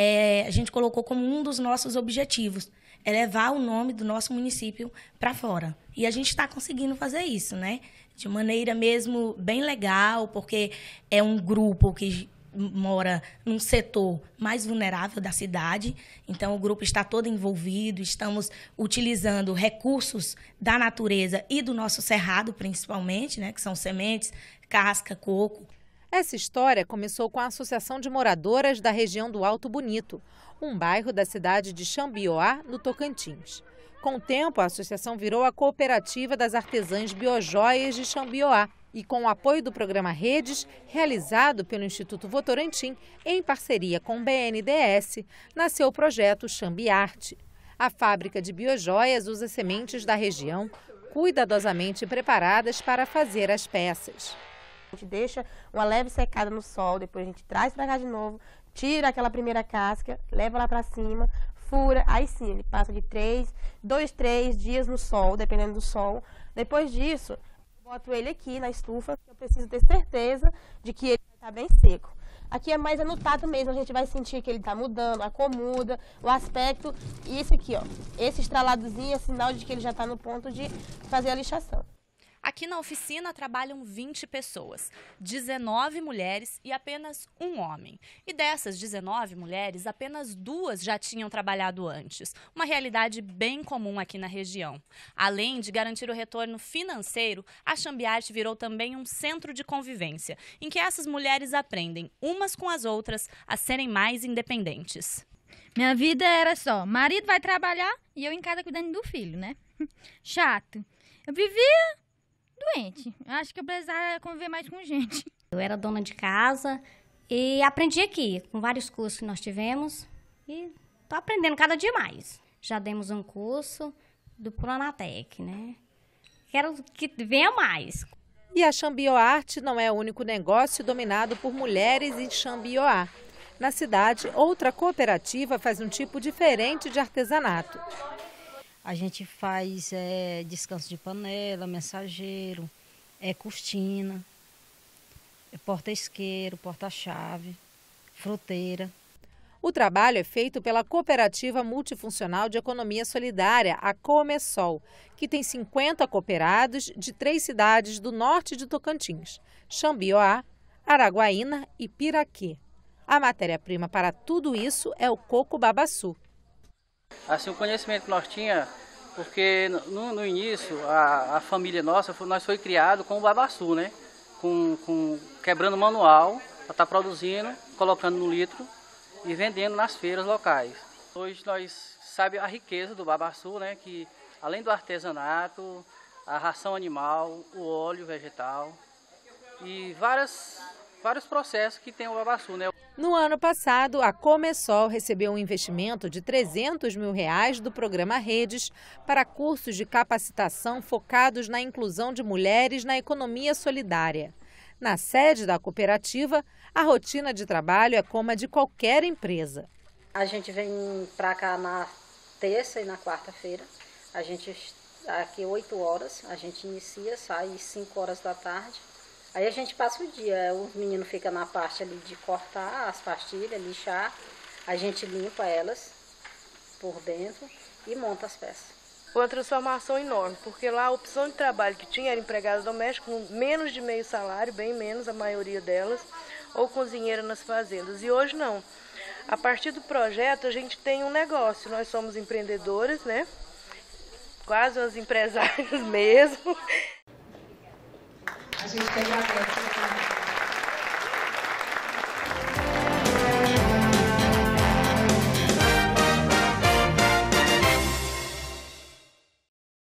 a gente colocou como um dos nossos objetivos levar o nome do nosso município para fora. E a gente está conseguindo fazer isso, né? De maneira mesmo bem legal, porque é um grupo que mora num setor mais vulnerável da cidade, então o grupo está todo envolvido, estamos utilizando recursos da natureza e do nosso cerrado, principalmente, né, que são sementes, casca, coco. Essa história começou com a Associação de Moradoras da região do Alto Bonito, um bairro da cidade de Xambioá, no Tocantins. Com o tempo, a associação virou a Cooperativa das Artesãs Biojoias de Xambioá, e com o apoio do programa Redes, realizado pelo Instituto Votorantim, em parceria com o BNDES, nasceu o projeto Chambiarte. A fábrica de biojoias usa sementes da região, cuidadosamente preparadas para fazer as peças. A gente deixa uma leve secada no sol, depois a gente traz para cá de novo, tira aquela primeira casca, leva lá para cima, fura, aí sim, ele passa de 2, 3 dias no sol, dependendo do sol. Depois disso, boto ele aqui na estufa, eu preciso ter certeza de que ele está bem seco. Aqui é mais no tato mesmo, a gente vai sentir que ele está mudando, a cor muda, o aspecto. E isso aqui, ó, esse estraladozinho é sinal de que ele já está no ponto de fazer a lixação. Aqui na oficina trabalham 20 pessoas, 19 mulheres e apenas um homem. E dessas 19 mulheres, apenas 2 já tinham trabalhado antes, uma realidade bem comum aqui na região. Além de garantir o retorno financeiro, a Chambiarte virou também um centro de convivência, em que essas mulheres aprendem umas com as outras a serem mais independentes. Minha vida era só, marido vai trabalhar e eu em casa cuidando do filho, né? Chato. Eu vivia doente. Acho que eu precisava conviver mais com gente. Eu era dona de casa e aprendi aqui, com vários cursos que nós tivemos. E estou aprendendo cada dia mais. Já demos um curso do Pronatec, né? Quero que venha mais. E a Xambioarte não é o único negócio dominado por mulheres em Xambioá. Na cidade, outra cooperativa faz um tipo diferente de artesanato. A gente faz descanso de panela, mensageiro, cortina, porta-isqueiro, porta-chave, fruteira. O trabalho é feito pela Cooperativa Multifuncional de Economia Solidária, a Comesol, que tem 50 cooperados de 3 cidades do norte de Tocantins, Xambioá, Araguaína e Piraquê. A matéria-prima para tudo isso é o coco babaçu. Assim, o conhecimento que nós tínhamos, porque no início a família nossa, nós foi criado com o babaçu, né? Quebrando manual para estar produzindo, colocando no litro e vendendo nas feiras locais. Hoje nós sabemos a riqueza do babaçu, né? Que além do artesanato, a ração animal, o óleo vegetal e vários processos que tem o Babaçu, né? No ano passado, a Comesol recebeu um investimento de R$300 mil do programa Redes para cursos de capacitação focados na inclusão de mulheres na economia solidária. Na sede da cooperativa, a rotina de trabalho é como a de qualquer empresa. A gente vem para cá na terça e na quarta-feira. A gente aqui 8 horas, a gente inicia, sai 5 horas da tarde. Aí a gente passa o dia, o menino fica na parte ali de cortar as pastilhas, lixar, a gente limpa elas por dentro e monta as peças. Foi uma transformação enorme, porque lá a opção de trabalho que tinha era empregada doméstica com menos de meio salário, bem menos a maioria delas, ou cozinheira nas fazendas. E hoje não. A partir do projeto a gente tem um negócio, nós somos empreendedoras, né? Quase umas empresárias mesmo. A gente tem